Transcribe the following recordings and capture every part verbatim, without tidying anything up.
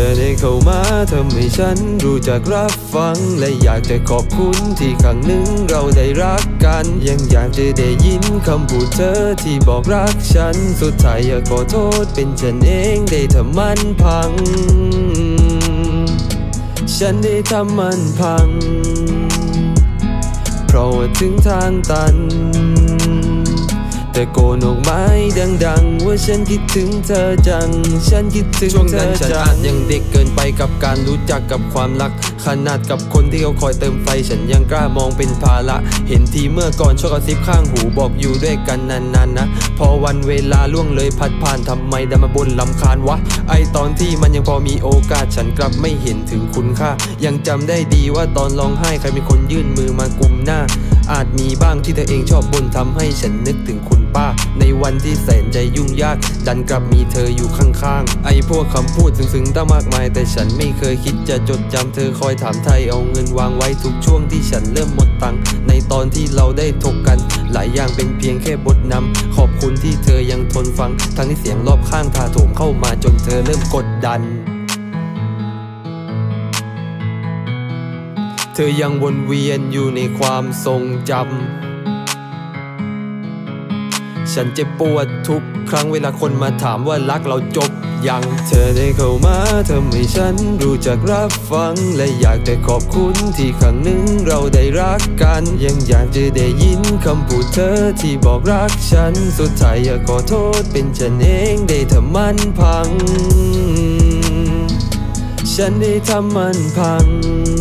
อได้เข้ามาทำให้ฉันรู้จักรับฟังและอยากจะขอบคุณที่ครั้งหนึ่งเราได้รักกันยังอยากจะได้ยินคำพูดเธอที่บอกรักฉันสุดท้ายอยากขอโทษเป็นฉันเองได้ทำมันพังฉันได้ทำมันพังเพราะว่าถึงทางตันแต่โกนออกไม้ดังๆว่าฉันคิดถึงเธอจังฉันคิดถึงเธอจังช่วงนั้นฉันอาจยังเด็กเกินไปกับการรู้จักกับความรักขนาดกับคนที่เขาคอยเติมไฟฉันยังกล้ามองเป็นภาระเห็นทีเมื่อก่อนชอบกระซิบข้างหูบอกอยู่ด้วยกันนานๆนะพอวันเวลาล่วงเลยพัดผ่านทำไมได้มาบ่นลำคาญวะไอตอนที่มันยังพอมีโอกาสฉันกลับไม่เห็นถึงคุณค่ายังจำได้ดีว่าตอนร้องไห้ใครเป็นคนยื่นมือมากุมหน้าอาจมีบ้างที่เธอเองชอบบ่นทำให้ฉันนึกถึงคุณป้าในวันที่แสนใจยุ่งยากดันกลับมีเธออยู่ข้างๆไอพวกคำพูดซึ้งๆตั้งมากมายแต่ฉันไม่เคยคิดจะจดจำเธอคอยถามไทยเอาเงินวางไว้ทุกช่วงที่ฉันเริ่มหมดตังค์ในตอนที่เราได้ถกกันหลายอย่างเป็นเพียงแค่บทนำขอบคุณที่เธอยังทนฟังทั้งที่เสียงรอบข้างถาโถมเข้ามาจนเธอเริ่มกดดันเธอยังวนเวียนอยู่ในความทรงจำฉันเจ็บปวดทุกครั้งเวลาคนมาถามว่ารักเราจบยังเธอได้เข้ามาทำให้ฉันรู้จักรับฟังและอยากจะขอบคุณที่ครั้งหนึ่งเราได้รักกันยังอยากจะได้ยินคำพูดเธอที่บอกรักฉันสุดท้ายอยากขอโทษเป็นฉันเองได้ทำมันพังฉันได้ทำมันพัง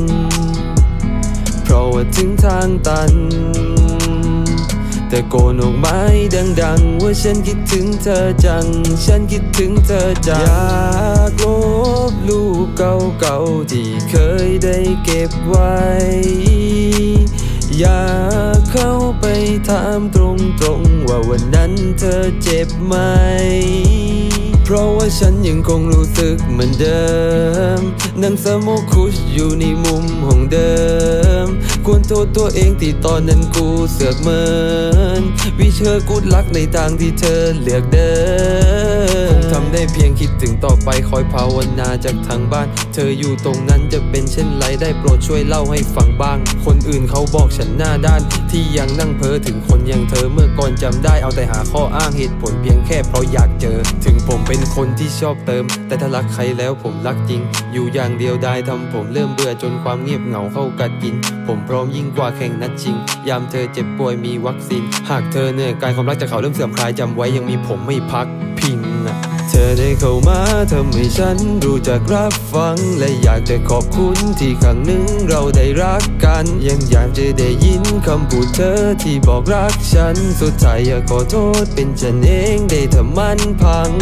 เพราะว่าถึงทางตันแต่โกนออกไม้ดังๆว่าฉันคิดถึงเธอจังฉันคิดถึงเธอจังอยากลบรูปเก่าๆที่เคยได้เก็บไว้อยากเข้าไปถามตรงๆว่าวันนั้นเธอเจ็บไหมเพราะว่าฉันยังคงรู้สึกเหมือนเดิมนั่งสโมกคุชอยู่ในมุมห้องเดิมควรโทษตัวเองที่ตอนนั้นกูเสือกเมินวิเชอร์กูรักในทางที่เธอเลือกเดินคงทำได้เพียงคิดถึงต่อไปคอยภาวนาจากทางบ้านเธออยู่ตรงนั้นจะเป็นเช่นไรได้โปรดช่วยเล่าให้ฟังบ้างคนอื่นเขาบอกฉันหน้าด้านที่ยังนั่งเพ้อถึงคนอย่างเธอเมื่อก่อนจำได้เอาแต่หาข้ออ้างเหตุผลเพียงแค่เพราะอยากเจอถึงผมเป็นคนที่ชอบเติมแต่ถ้ารักใครแล้วผมรักจริงอยู่อย่างเดียวได้ทำผมเริ่มเบื่อจนความเงียบเหงาเข้ากัดกินผมพร้อมยิ่งกว่าแข่งนัดชิงยามเธอเจ็บป่วยมีวัคซีนหากเธอเหนื่อยกายความรักจากเขาเริ่มเสื่อมคลายจำไว้ยังมีผมไม่พักพิงเธอได้เข้ามาทำให้ฉันรู้จักรับฟังและอยากจะขอบคุณที่ครั้งหนึ่งเราได้รักกันยังอยากจะได้ยินคำพูดเธอที่บอกรักฉันสุดท้ายอยากขอโทษเป็นฉันเองได้ทำมันพัง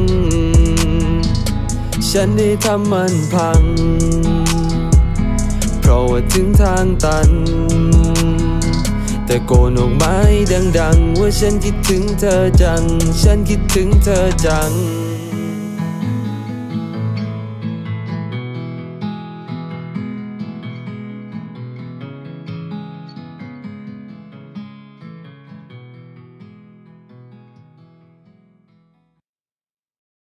ฉันได้ทำมันพังเพราะว่าถึงทางตันแต่โกนออกไม้ดังๆว่าฉันคิดถึงเธอจังฉันคิดถึงเธอจัง